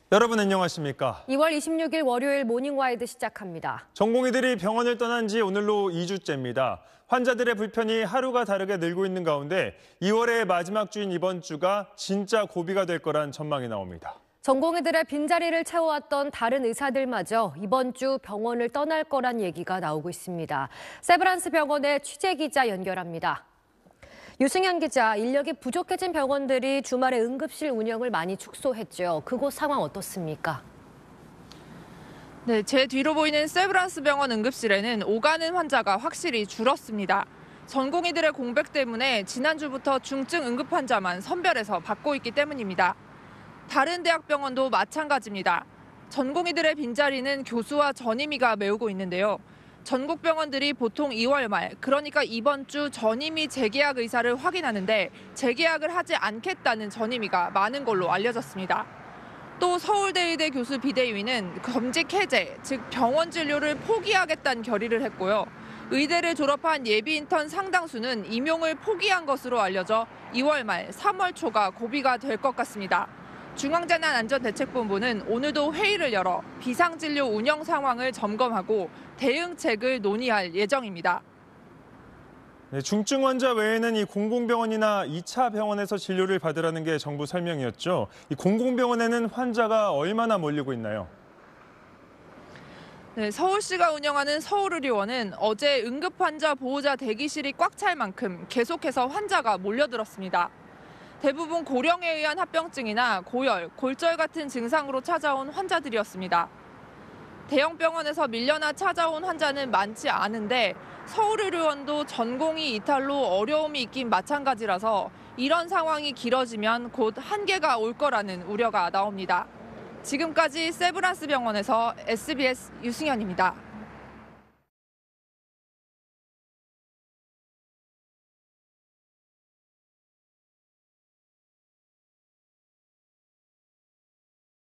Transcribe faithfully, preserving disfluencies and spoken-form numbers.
여러분 안녕하십니까? 이월 이십육일 월요일 모닝와이드 시작합니다. 전공의들이 병원을 떠난 지 오늘로 이 주째입니다. 환자들의 불편이 하루가 다르게 늘고 있는 가운데 이월의 마지막 주인 이번 주가 진짜 고비가 될 거란 전망이 나옵니다. 전공의들의 빈자리를 채워왔던 다른 의사들마저 이번 주 병원을 떠날 거란 얘기가 나오고 있습니다. 세브란스 병원의 취재기자 연결합니다. 유승현 기자, 인력이 부족해진 병원들이 주말에 응급실 운영을 많이 축소했죠. 그곳 상황 어떻습니까? 네, 제 뒤로 보이는 세브란스 병원 응급실에는 오가는 환자가 확실히 줄었습니다. 전공의들의 공백 때문에 지난주부터 중증 응급 환자만 선별해서 받고 있기 때문입니다. 다른 대학병원도 마찬가지입니다. 전공의들의 빈자리는 교수와 전임의가 메우고 있는데요. 전국 병원들이 보통 이월 말, 그러니까 이번 주 전임의 재계약 의사를 확인하는데 재계약을 하지 않겠다는 전임의가 많은 걸로 알려졌습니다. 또 서울대의대 교수 비대위는 검직 해제, 즉 병원 진료를 포기하겠다는 결의를 했고요. 의대를 졸업한 예비 인턴 상당수는 임용을 포기한 것으로 알려져 이월 말, 삼월 초가 고비가 될 것 같습니다. 중앙재난안전대책본부는 오늘도 회의를 열어 비상진료 운영 상황을 점검하고 대응책을 논의할 예정입니다. 네, 중증 환자 외에는 이 공공병원이나 이 차 병원에서 진료를 받으라는 게 정부 설명이었죠. 이 공공병원에는 환자가 얼마나 몰리고 있나요? 네, 서울시가 운영하는 서울의료원은 어제 응급환자 보호자 대기실이 꽉 찰 만큼 계속해서 환자가 몰려들었습니다. 대부분 고령에 의한 합병증이나 고열, 골절 같은 증상으로 찾아온 환자들이었습니다. 대형 병원에서 밀려나 찾아온 환자는 많지 않은데 서울의료원도 전공의 이탈로 어려움이 있긴 마찬가지라서 이런 상황이 길어지면 곧 한계가 올 거라는 우려가 나옵니다. 지금까지 세브란스 병원에서 에스비에스 유승현입니다.